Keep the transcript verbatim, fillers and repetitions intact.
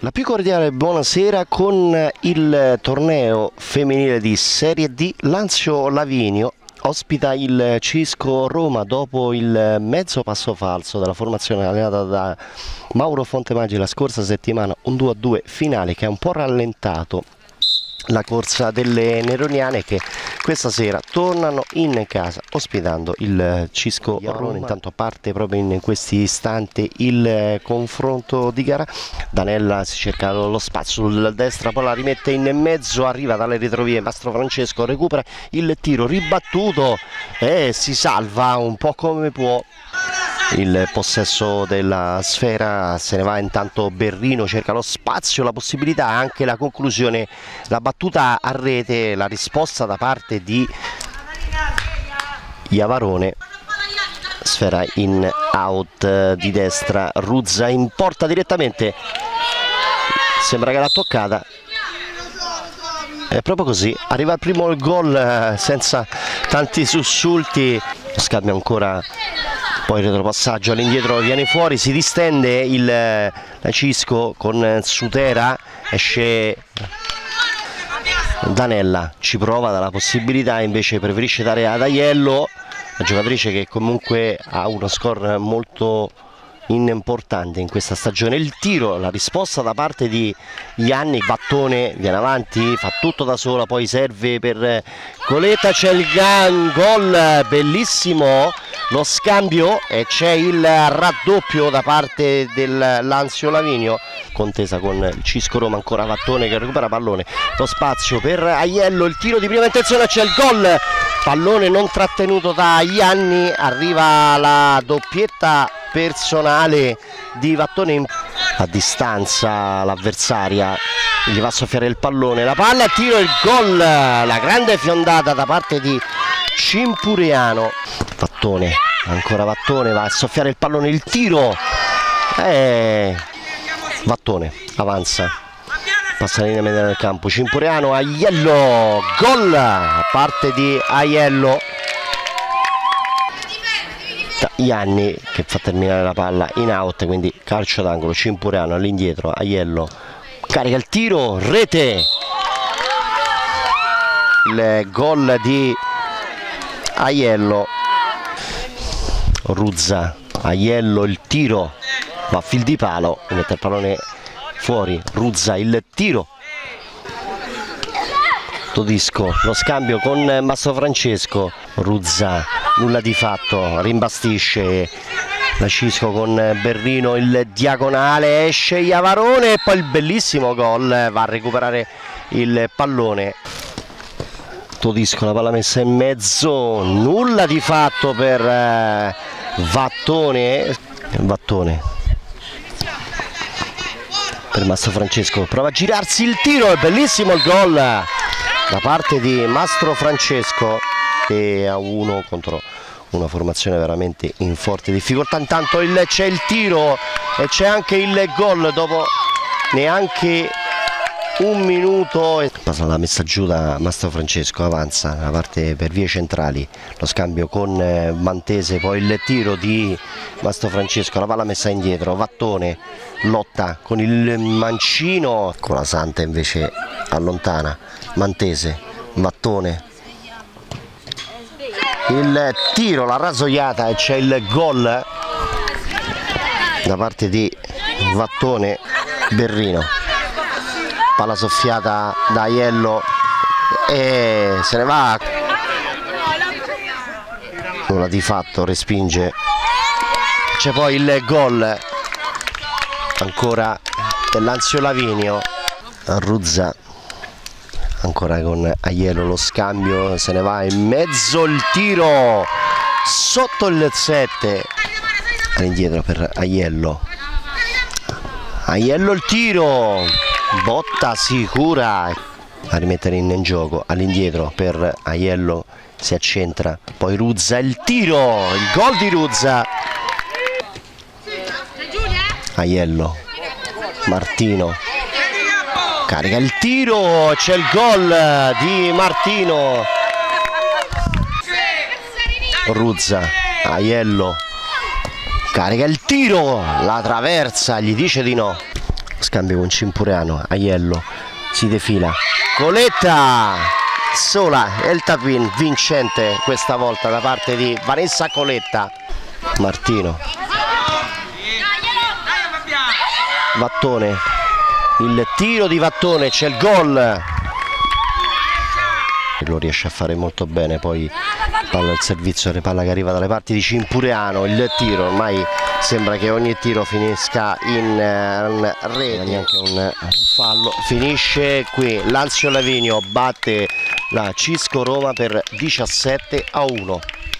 La più cordiale buonasera con il torneo femminile di Serie D. Lazio Lavinio ospita il Cisco Roma dopo il mezzo passo falso della formazione allenata da Mauro Fontemaggi la scorsa settimana, un due a due finale che ha un po' rallentato la corsa delle neroniane, che questa sera tornano in casa ospitando il Cisco Roma. Intanto parte proprio in questi istanti il confronto di gara. Danella si cerca lo spazio sulla destra, poi la rimette in mezzo, arriva dalle retrovie Mastro Francesco, recupera il tiro ribattuto e si salva un po' come può il possesso della sfera. Se ne va intanto Berrino, cerca lo spazio, la possibilità, anche la conclusione, la battuta a rete, la risposta da parte di Iavarone. Sfera in out di destra, Ruzza in porta direttamente, sembra che l'ha toccata, è proprio così, arriva il primo gol senza tanti sussulti. Scambio ancora, poi retropassaggio all'indietro, viene fuori, si distende il Cisco con Sutera, esce Danella, ci prova dalla possibilità, invece preferisce dare ad Aiello, la giocatrice che comunque ha uno score molto importante in questa stagione. Il tiro, la risposta da parte di Ianni, Vattone viene avanti, fa tutto da sola, poi serve per Coletta, c'è il gol bellissimo, lo scambio e c'è il raddoppio da parte del Lazio Lavinio. Contesa con il Cisco Roma, ancora Vattone che recupera pallone, lo spazio per Aiello, il tiro di prima intenzione, c'è il gol, pallone non trattenuto da Ianni, arriva la doppietta personale di Vattone. A distanza l'avversaria gli va a soffiare il pallone, la palla, tiro, il gol, la grande fiondata da parte di Cimpuriano. Vattone, ancora Vattone, va a soffiare il pallone, il tiro, e Vattone avanza, passa la linea media del campo, Cimpuriano, Aiello, gol a parte di Aiello. Ianni che fa terminare la palla in out, quindi calcio d'angolo, Cimpuriano all'indietro, Aiello carica il tiro, rete, il gol di Aiello. Ruzza, Aiello, il tiro, va a fil di palo, mette il pallone fuori, Ruzza, il tiro, Todisco, lo scambio con Mastro Francesco, Ruzza, nulla di fatto, rimbastisce la Cisco con Berrino, il diagonale, esce Iavarone e poi il bellissimo gol, va a recuperare il pallone. Todisco, la palla messa in mezzo, nulla di fatto per eh, Vattone, Vattone per Mastro Francesco, prova a girarsi, il tiro, è bellissimo il gol da parte di Mastro Francesco, e a uno contro una formazione veramente in forte difficoltà. Intanto c'è il tiro e c'è anche il gol dopo neanche un minuto. Passa la messa giù da Mastro Francesco, avanza la parte per vie centrali, lo scambio con Mantese, poi il tiro di Mastro Francesco, la palla messa indietro, Vattone lotta con il mancino, con la Santa invece allontana Mantese, Vattone, il tiro, la rasoiata e c'è il gol da parte di Vattone. Berrino, palla soffiata da Aiello e se ne va, nulla di fatto, respinge, c'è poi il gol ancora del Lazio Lavinio. Ruzza ancora con Aiello, lo scambio, se ne va in mezzo, il tiro sotto il sette, all'indietro per Aiello, Aiello il tiro, botta sicura a rimettere in gioco, all'indietro per Aiello, si accentra, poi Ruzza, il tiro, il gol di Ruzza, Aiello, Martino carica il tiro, c'è il gol di Martino. Ruzza, Aiello carica il tiro, la traversa, gli dice di no. scambio con Cimpuriano, Aiello si defila, Coletta sola e il tap-in vincente questa volta da parte di Vanessa Coletta. Martino, Vattone, il tiro di Vattone, c'è il gol, lo riesce a fare molto bene, poi palla al servizio, palla che arriva dalle parti di Cimpuriano, il tiro, ormai sembra che ogni tiro finisca in uh, rete, neanche un, un fallo, finisce qui, Lazio Lavinio batte la Cisco Roma per diciassette a uno.